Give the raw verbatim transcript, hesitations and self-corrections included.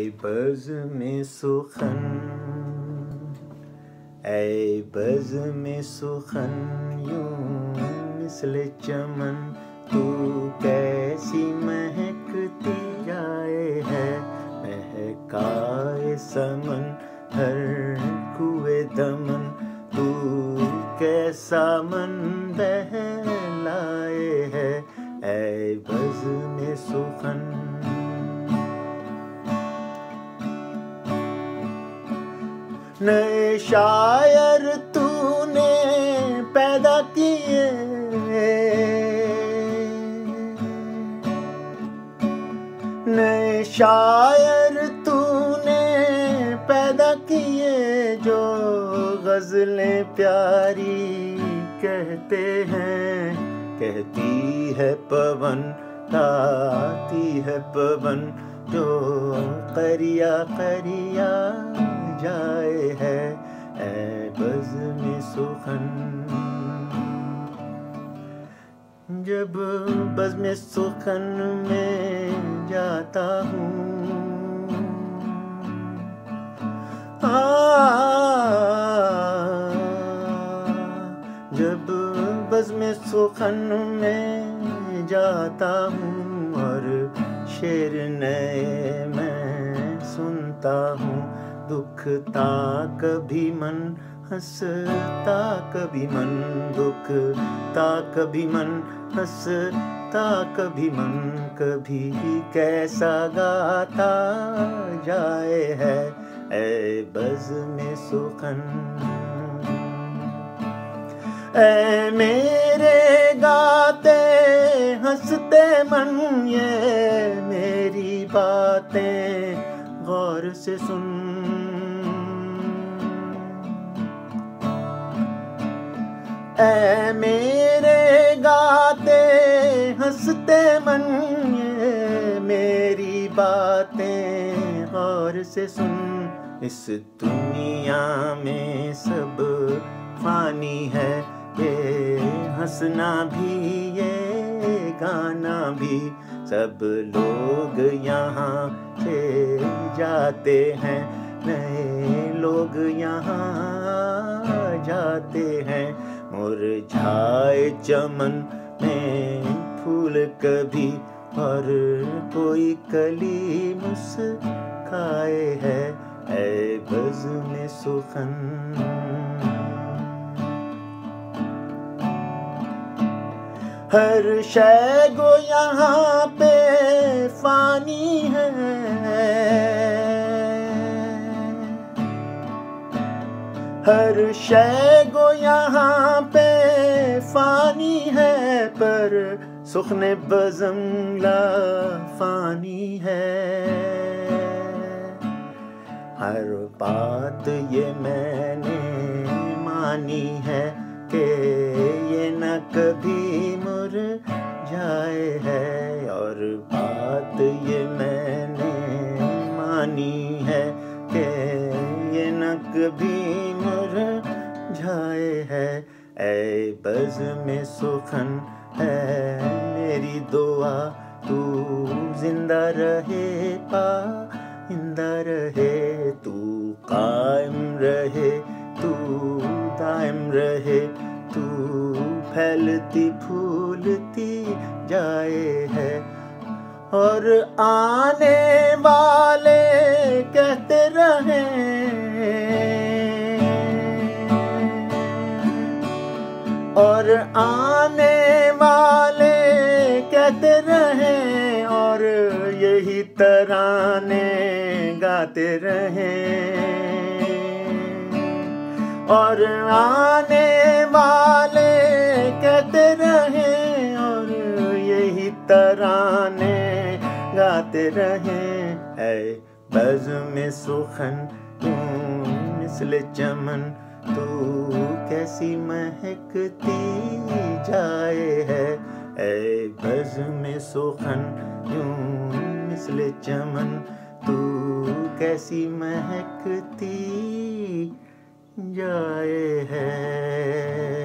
बज़्म ए सुखन, ऐ बज़्म ए सुखन यूं मिस्ले चमन तू कैसी महकती जाए है। महकाए समन हर कुए दमन तू कैसा मन बहलाए है। ऐ बज़्म ए सुखन, नए शायर तूने पैदा किए, नए शायर तूने पैदा किए, जो गज़लें प्यारी कहते हैं। कहती है पवन गाती है पवन, जो करिया करिया जाए है। ऐ बज़्म ए सुखन, जब बज़्म ए सुखन में जाता हूँ, जब बज़्म ए सुखन में जाता हूँ और शेर नए मैं सुनता हूँ। दुखता कभी मन, हंसता कभी मन, दुखता कभी मन, हंसता कभी मन, कभी कैसा गाता जाए है। ऐ बज़्म ए सुखन, ऐ मेरे गाते हंसते मन, ये मेरी बातें गौर से सुन। ऐ मेरे गाते हंसते मन, ये मेरी बातें गौर से सुन। इस दुनिया में सब फानी है, ये हंसना भी ये गाना भी। सब लोग यहाँ से जाते हैं, नए लोग यहाँ जाते हैं। मुरझाए चमन में फूल कभी, और कोई कली मुस्काए है। ऐ बज़्म ए सुखन, हर शै गो यहाँ पे फानी है, हर शै गो यहाँ पे फानी है, पर सुखने बज़्म ला फानी है। हर बात ये मैंने मानी है कि ये न कभी मुरझाए है, और बात ये मैंने मानी है कि ये न कभी मुरझाए है। ऐ बज़्म ए सुखन है मेरी दुआ, तू जिंदा रहे पाइंदा रहे, तू कायम रहे, तू दायम रहे, तू फैलती फूलती जाए है। और आने वाले कहते रहे, और आने वाले कहते रहे, और यही तराने गाते रहे। और आने वाले कहते रहे, और यही तराने गाते रहे। ऐ बज़्म ए सुखन तू मिस्ले चमन, तू कैसी महकती जाए है। ऐ बज़्म ए सुखन यूं मिस्ले चमन, तू कैसी महकती जाए है।